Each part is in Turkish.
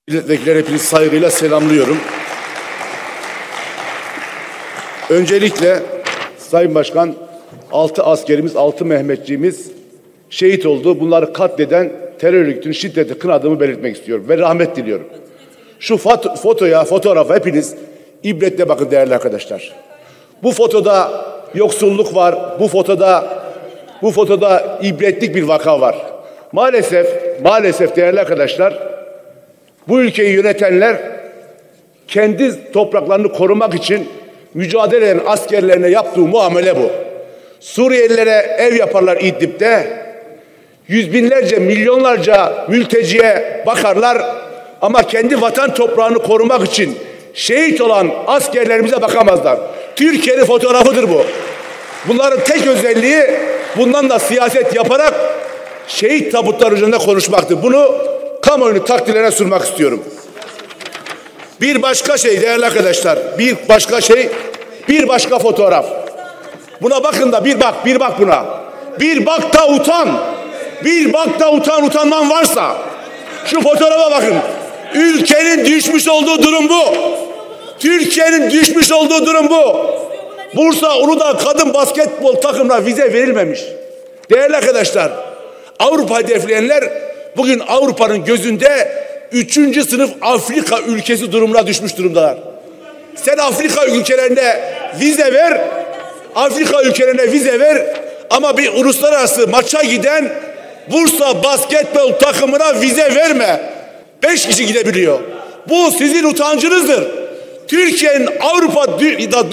Milletvekilleri hepinizi saygıyla selamlıyorum. Öncelikle Sayın Başkan, 6 askerimiz, 6 Mehmetçiğimiz şehit oldu. Bunları katleden terör örgütünün şiddeti kınadığımı belirtmek istiyorum ve rahmet diliyorum. Şu fotoğrafa hepiniz ibretle bakın değerli arkadaşlar. Bu fotoda yoksulluk var. Bu fotoda ibretlik bir vaka var. Maalesef değerli arkadaşlar, bu ülkeyi yönetenler kendi topraklarını korumak için mücadele eden askerlerine yaptığı muamele bu. Suriyelilere ev yaparlar İdlib'de. Yüz binlerce, milyonlarca mülteciye bakarlar ama kendi vatan toprağını korumak için şehit olan askerlerimize bakamazlar. Türkiye'nin fotoğrafıdır bu. Bunların tek özelliği bundan da siyaset yaparak şehit tabutları üzerinde konuşmaktır. Bunu kamuoyunun takdirlerine sunmak istiyorum. Bir başka şey değerli arkadaşlar, bir başka fotoğraf. Buna bakın da bir bak buna. Bir bak da utan. Bir bak da utanman varsa. Şu fotoğrafa bakın. Ülkenin düşmüş olduğu durum bu. Türkiye'nin düşmüş olduğu durum bu. Bursa Uludağ kadın basketbol takımına vize verilmemiş. Değerli arkadaşlar, Avrupa hedefleyenler bugün Avrupa'nın gözünde 3. sınıf Afrika ülkesi durumuna düşmüş durumdalar. Sen Afrika ülkelerine vize ver ama bir uluslararası maça giden Bursa basketbol takımına vize verme. 5 kişi gidebiliyor. Bu sizin utancınızdır. Türkiye'nin Avrupa'da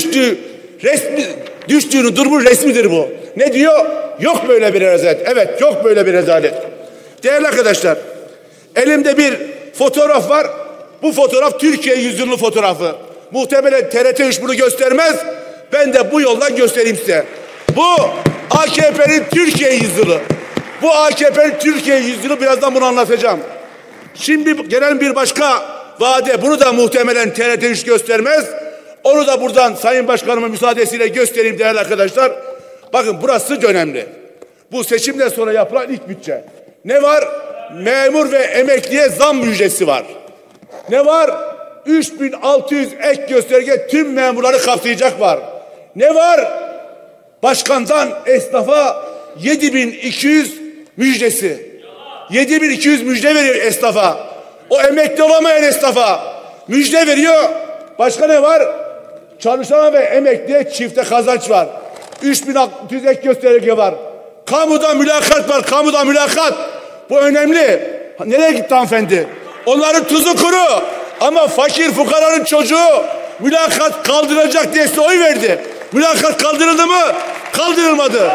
düştüğünün durumu resmidir bu. Ne diyor? Yok böyle bir rezalet. Evet, yok böyle bir rezalet. Değerli arkadaşlar, elimde bir fotoğraf var. Bu fotoğraf Türkiye yüzyılı fotoğrafı. Muhtemelen TRT 3 bunu göstermez. Ben de bu yoldan göstereyim size. Bu AKP'nin Türkiye yüzyılı. Bu AKP'nin Türkiye yüzyılı, birazdan bunu anlatacağım. Şimdi gelen bir başka vade, bunu da muhtemelen TRT 3 göstermez. Onu da buradan Sayın Başkanımın müsaadesiyle göstereyim değerli arkadaşlar. Bakın burası önemli. Bu seçimden sonra yapılan ilk bütçe. Ne var? Memur ve emekliye zam müjdesi var. Ne var? 3600 ek gösterge tüm memurları kapsayacak var. Ne var? Başkandan esnafa 7200 müjdesi. 7200 müjde veriyor esnafa. O emekli olamayan esnafa müjde veriyor. Başka ne var? Çalışana ve emekliye çifte kazanç var. 3600 ek gösterge var. Kamuda mülakat var. Kamuda mülakat. Bu önemli. Nereye gitti hanımefendi? Onların tuzu kuru. Ama fakir fukaranın çocuğu mülakat kaldırılacak diye size oy verdi. Mülakat kaldırıldı mı? Kaldırılmadı.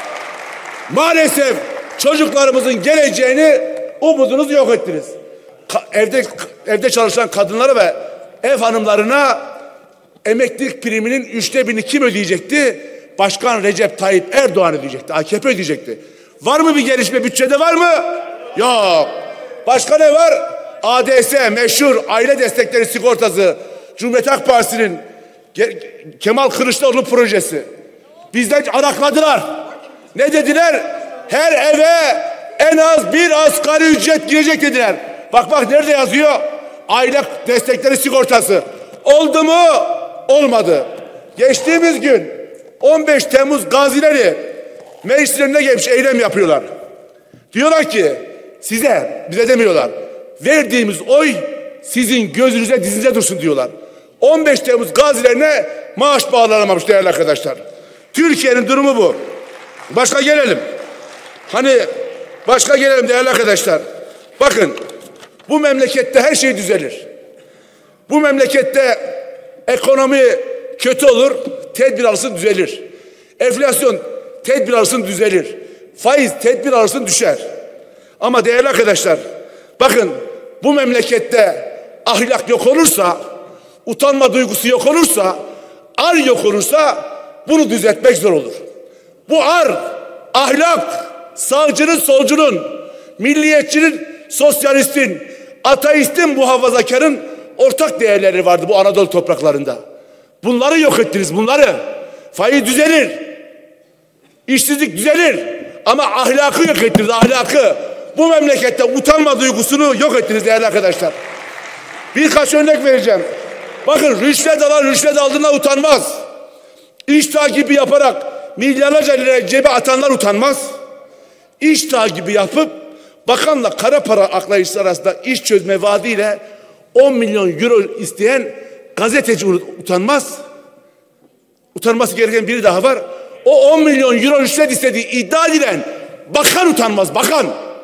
Maalesef çocuklarımızın geleceğini, umudunuzu yok ettiniz. Evde çalışan kadınlara ve ev hanımlarına emeklilik priminin 1/3'ünü kim ödeyecekti? Başkan Recep Tayyip Erdoğan ödeyecekti. AKP ödeyecekti. Var mı bir gelişme? Bütçede var mı? Yok. Başka ne var? ADS, meşhur aile destekleri sigortası. Cumhuriyet Halk Partisi'nin Kemal Kılıçdaroğlu projesi. Bizden arakladılar. Ne dediler? Her eve en az bir asgari ücret girecek dediler. Bak nerede yazıyor? Aile destekleri sigortası. Oldu mu? Olmadı. Geçtiğimiz gün 15 Temmuz gazileri meclisin önüne gelmiş eylem yapıyorlar. Diyorlar ki bize demiyorlar. Verdiğimiz oy sizin gözünüze dizinize dursun diyorlar. 15 Temmuz gazilerine maaş bağlanamamış değerli arkadaşlar. Türkiye'nin durumu bu. Başka gelelim değerli arkadaşlar. Bakın, bu memlekette her şey düzelir. Bu memlekette ekonomi kötü olur, tedbir alırsın düzelir. Enflasyon tedbir alırsın düzelir. Faiz tedbir alırsın düşer. Ama değerli arkadaşlar, bakın, bu memlekette ahlak yok olursa, utanma duygusu yok olursa, ar yok olursa bunu düzeltmek zor olur. Bu ar, ahlak, sağcının, solcunun, milliyetçinin, sosyalistin, ateistin, muhafazakarın ortak değerleri vardı bu Anadolu topraklarında. Bunları yok ettiniz, bunları. Faiz düzelir. İşsizlik düzelir. Ama ahlakı yok ettiniz, ahlakı. bu memlekette utanma duygusunu yok ettiniz değerli arkadaşlar. Birkaç örnek vereceğim. Bakın rüşvet alan rüşvet aldığından utanmaz. İş takibi yaparak milyarlarca liraya cebe atanlar utanmaz. İş takibi yapıp bakanla kara para aklayıcısı arasında iş çözme vaadiyle 10 milyon euro isteyen gazeteci utanmaz. Utanması gereken biri daha var. O 10 milyon euro rüşvet istediği iddia edilen bakan utanmaz, bakan.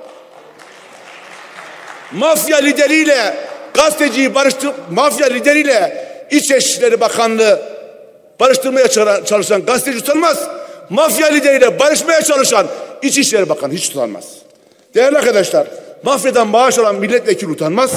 Mafya lideriyle gazeteciyi mafya lideriyle İçişleri Bakanlığı barıştırmaya çalışan gazeteci utanmaz. Mafya lideriyle barışmaya çalışan İçişleri Bakanı hiç utanmaz. Değerli arkadaşlar, mafyadan maaş alan milletvekili utanmaz.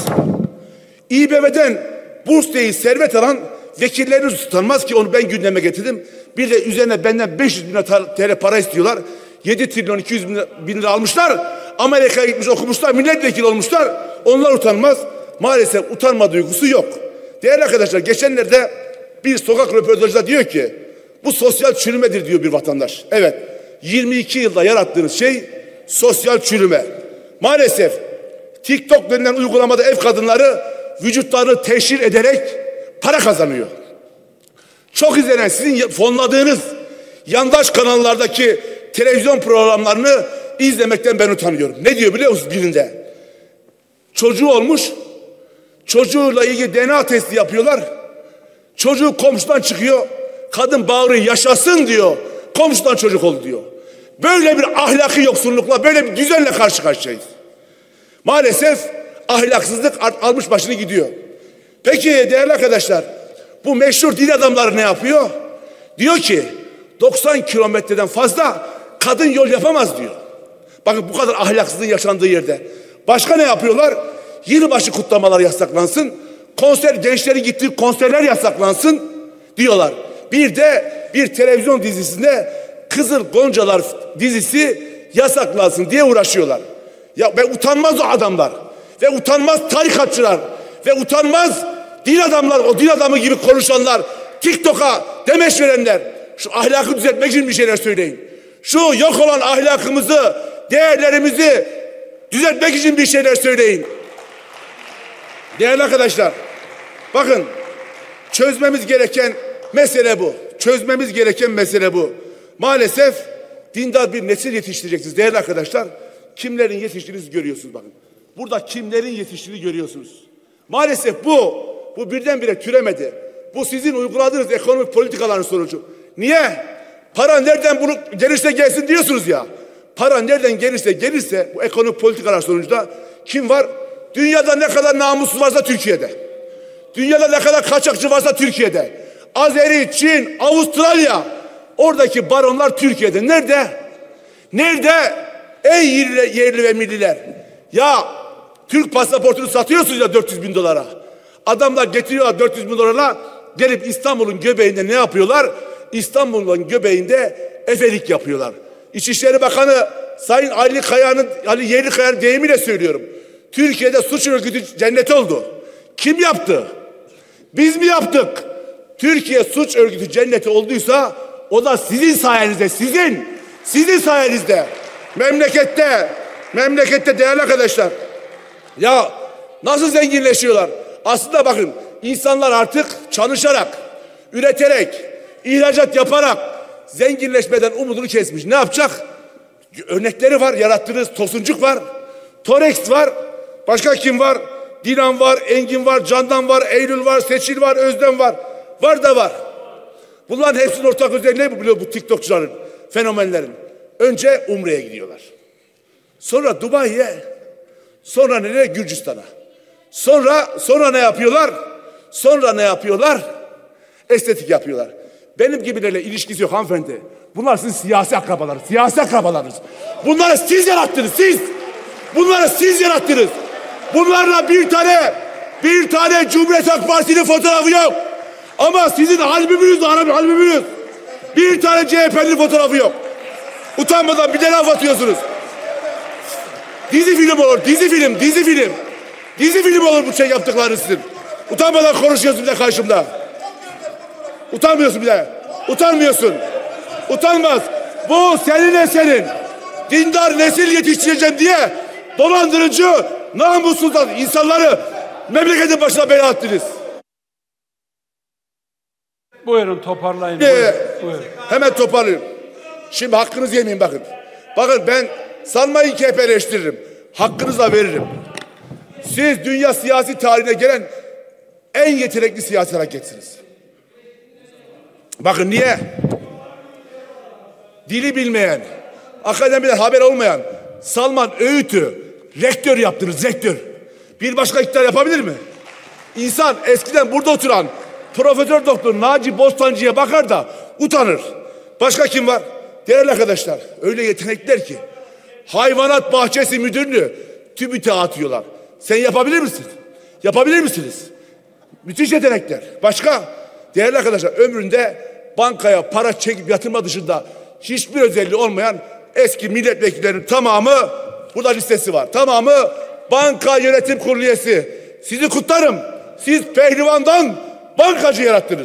İBB'den burs değil servet alan vekilleriniz utanmaz ki onu ben gündeme getirdim. Bir de üzerine benden 500 bin TL para istiyorlar. 7 trilyon 200 bin lira almışlar. Amerika'ya gitmiş okumuşlar, milletvekili olmuşlar. Onlar utanmaz. Maalesef utanma duygusu yok. Değerli arkadaşlar, geçenlerde bir sokak röportajında diyor ki bu sosyal çürümedir diyor bir vatandaş. Evet, 22 yılda yarattığınız şey sosyal çürüme. Maalesef TikTok denilen uygulamada ev kadınları vücutlarını teşhir ederek para kazanıyor. Çok izlenen sizin fonladığınız yandaş kanallardaki televizyon programlarını izlemekten ben utanıyorum. Ne diyor biliyor musunuz birinde? Çocuğu olmuş, çocuğuyla ilgili DNA testi yapıyorlar. Çocuğu komşudan çıkıyor, kadın bağırıyor yaşasın diyor, komşudan çocuk oldu diyor. Böyle bir ahlaki yoksunlukla, böyle bir düzenle karşı karşıyayız. Maalesef ahlaksızlık almış başını gidiyor. Peki değerli arkadaşlar, bu meşhur din adamları ne yapıyor? Diyor ki 90 kilometreden fazla kadın yol yapamaz diyor. Bakın bu kadar ahlaksızlığın yaşandığı yerde. Başka ne yapıyorlar? Yılbaşı kutlamaları yasaklansın. Gençlerin gittiği konserler yasaklansın diyorlar. Bir de bir televizyon dizisinde Kızıl Goncalar dizisi yasaklansın diye uğraşıyorlar. Ya ve utanmaz o adamlar. Ve utanmaz tarikatçılar. Ve utanmaz din adamlar, o din adamı gibi konuşanlar, TikTok'a demeç verenler. Şu ahlakı düzeltmek için bir şeyler söyleyin. Şu yok olan ahlakımızı, değerlerimizi düzeltmek için bir şeyler söyleyin. Değerli arkadaşlar, bakın çözmemiz gereken mesele bu. Çözmemiz gereken mesele bu. Maalesef dindar bir nesil yetiştireceksiniz değerli arkadaşlar. Kimlerin yetiştiğinizi görüyorsunuz bakın. Burada kimlerin yetiştiğini görüyorsunuz. Maalesef bu birdenbire türemedi. Bu sizin uyguladığınız ekonomik politikaların sonucu. Niye? Para nereden bunu gelirse gelsin diyorsunuz ya. Para nereden gelirse bu ekonomik politikalar sonucunda kim var? Dünyada ne kadar namussuz varsa Türkiye'de. Dünyada ne kadar kaçakçı varsa Türkiye'de. Azeri, Çin, Avustralya, oradaki baronlar Türkiye'de. Nerede? Nerede? Ey yerli ve milliler. Ya Türk pasaportunu satıyorsunuz ya 400 bin dolara. Adamlar getiriyorlar 400 bin dolara, gelip İstanbul'un göbeğinde ne yapıyorlar? İstanbul'un göbeğinde efelik yapıyorlar. İçişleri Bakanı Sayın Ali Yerlikaya'nın deyimiyle söylüyorum. Türkiye'de suç örgütü cenneti oldu. Kim yaptı? Biz mi yaptık? Türkiye suç örgütü cenneti olduysa o da sizin sayenizde, sizin sayenizde. Memlekette değerli arkadaşlar. Ya nasıl zenginleşiyorlar? Aslında bakın insanlar artık çalışarak, üreterek, ihracat yaparak zenginleşmeden umudunu kesmiş. Ne yapacak? Örnekleri var, yarattığınız Tosuncuk var, Torex var, başka kim var? Dilan var, Engin var, Candan var, Eylül var, Seçil var, Özlem var. Var da var. Bunların hepsinin ortak özelliği ne biliyor bu TikTokçuların, fenomenlerin? Önce Umre'ye gidiyorlar. Sonra Dubai'ye, sonra nereye? Gürcistan'a. Sonra ne yapıyorlar? Sonra ne yapıyorlar? Estetik yapıyorlar. Benim gibilerle ilişkisi yok hanımefendi. Bunlar sizin siyasi akrabalarınız. Bunları siz yarattınız, siz. Bunları siz yarattınız. Bunlarla bir tane Cumhuriyet Halk Partisi'nin fotoğrafı yok. Ama sizin albümünüz. Bir tane CHP'nin fotoğrafı yok. Utanmadan bir de laf atıyorsunuz. Dizi film olur, dizi film olur bu şey yaptıklarınız sizin. Utanmadan konuşuyorsun bir de karşımda. Utanmıyorsun bir de. Utanmaz. Bu senin eserin. Dindar nesil yetiştireceğim diye dolandırıcı, namussuz insanları memleketin başına bela attınız. Buyurun toparlayın. Buyurun. Hemen toparlayayım. Şimdi hakkınızı yemeyin bakın. Bakın ben sanmayın ki hep eleştiririm. Hakkınızı da veririm. Siz dünya siyasi tarihine gelen en yetenekli siyasi hareketsiniz. Bakın niye? Dili bilmeyen, akademiden haber olmayan Salman Öğüt'ü rektör yaptınız, rektör. Bir başka iktidar yapabilir mi? İnsan eskiden burada oturan Profesör Doktor Naci Bostancı'ya bakar da utanır. Başka kim var? Değerli arkadaşlar, öyle yetenekliler ki hayvanat bahçesi müdürünü TÜBİTAK'e atıyorlar. Sen yapabilir misin? Yapabilir misiniz? Müthiş yetenekler. Başka? Değerli arkadaşlar, ömründe bankaya para çekip yatırma dışında hiçbir özelliği olmayan eski milletvekillerinin tamamı burada listesi var. Tamamı banka yönetim kurulu üyesi. Sizi kutlarım. Siz pehlivandan bankacı yarattınız.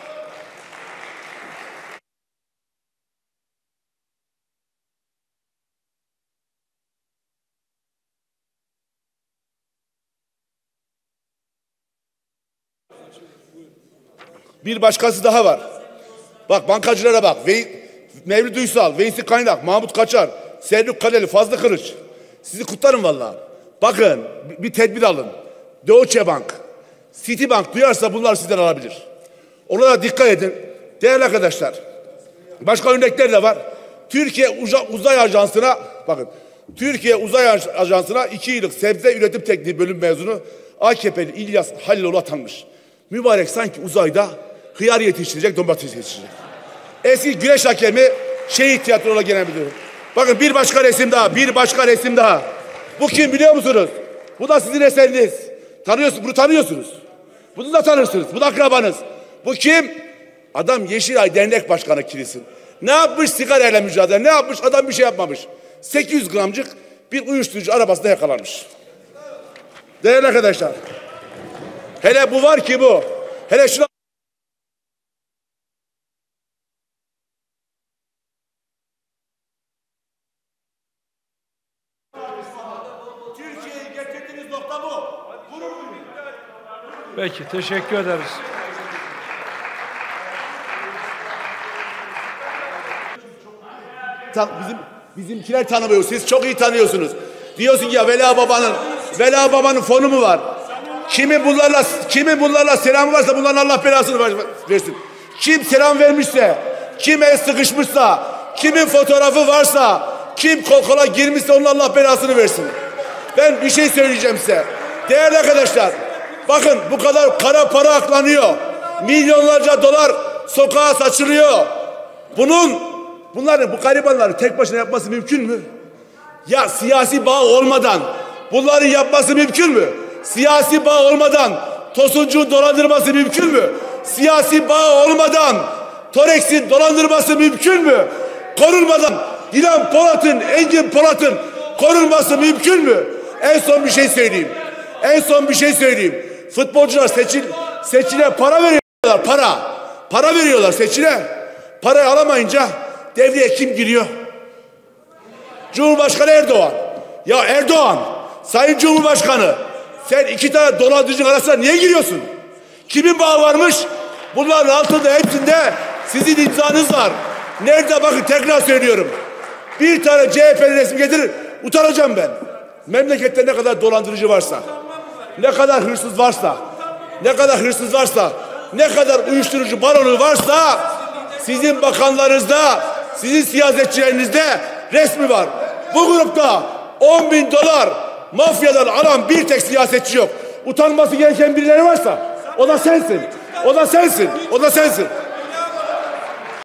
Bir başkası daha var. Bak bankacılara bak. Mevlüt Uysal, Veysi Kaynak, Mahmut Kaçar, Selçuk Kaleli, Fazlı Kılıç. Sizi kutlarım vallahi. Bakın bir tedbir alın. Deutsche Bank, Citibank duyarsa bunlar sizden alabilir. Ona da dikkat edin. Değerli arkadaşlar, başka örnekler de var. Türkiye Uzay Ajansı'na bakın. Türkiye Uzay Ajansı'na 2 yıllık sebze üretim tekniği bölüm mezunu AKP'li İlyas Haliloğlu atanmış. Mübarek sanki uzayda hıyar yetiştirecek, domates yetiştirecek. Eski güreş hakemi şehit tiyatrolarına genel müdürü. Bakın bir başka resim daha, bir başka resim daha. Bu kim biliyor musunuz? Bu da sizin eseriniz. Tanıyorsunuz, bunu tanıyorsunuz. Bunu da tanırsınız, bu da akrabanız. Bu kim? Adam Yeşilay Dernek Başkanı kilisin. Ne yapmış? Sigarayla mücadele. Ne yapmış? Adam bir şey yapmamış. 800 gramcık bir uyuşturucu arabasında yakalanmış. Değerli arkadaşlar. Hele bu var ki bu. Hele şuna Türkiye'yi getirdiğiniz nokta bu. Gurur duyun. Peki teşekkür ederiz. Bizimkiler tanımıyor. Siz çok iyi tanıyorsunuz. Diyorsun ya Vela Baba'nın fonu mu var? Kimin bunlarla selamı varsa bunların Allah belasını versin. Kim selam vermişse, kim el sıkışmışsa, kimin fotoğrafı varsa, kim kol kola girmişse onun Allah belasını versin. Ben bir şey söyleyeceğim size. Değerli arkadaşlar, bakın bu kadar kara para aklanıyor. Milyonlarca dolar sokağa saçılıyor. Bunların bu garibanları tek başına yapması mümkün mü? Ya siyasi bağ olmadan bunların yapması mümkün mü? Siyasi bağ olmadan Tosuncuğun dolandırması mümkün mü? Siyasi bağ olmadan Torex'in dolandırması mümkün mü? Korunmadan Dilan Polat'ın, Engin Polat'ın korunması mümkün mü? En son bir şey söyleyeyim. Futbolcular seçile para veriyorlar. Para veriyorlar seçile. Parayı alamayınca devreye kim giriyor? Cumhurbaşkanı Erdoğan. Ya Erdoğan, Sayın Cumhurbaşkanı, sen 2 tane dolandırıcı arasına niye giriyorsun? Kimin bağı varmış? Bunların altında hepsinde sizin imzanız var. Nerede bakın tekrar söylüyorum. Bir tane CHP'li resmi getirir. Utanacağım ben. Memlekette ne kadar dolandırıcı varsa, ne kadar hırsız varsa, ne kadar uyuşturucu baronu varsa sizin bakanlarınızda, sizin siyasetçilerinizde resmi var. Bu grupta 10.000 dolar mafyadan alan bir tek siyasetçi yok. Utanması gereken birileri varsa o da sensin.